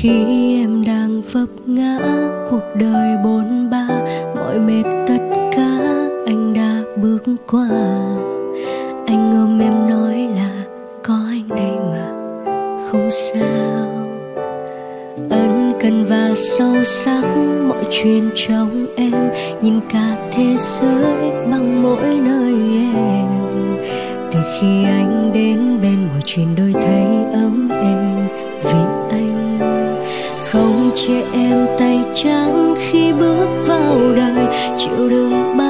Khi em đang vấp ngã, cuộc đời bôn ba, mọi mệt tất cả anh đã bước qua. Anh ôm em nói là có anh đây mà, không sao. Ân cần và sâu sắc mọi chuyện trong em, nhìn cả thế giới bằng mỗi nơi em. Từ khi anh đến bên, mọi chuyện đổi thay ấm êm vì anh. Không chê em tay trắng khi bước vào đời, chịu đựng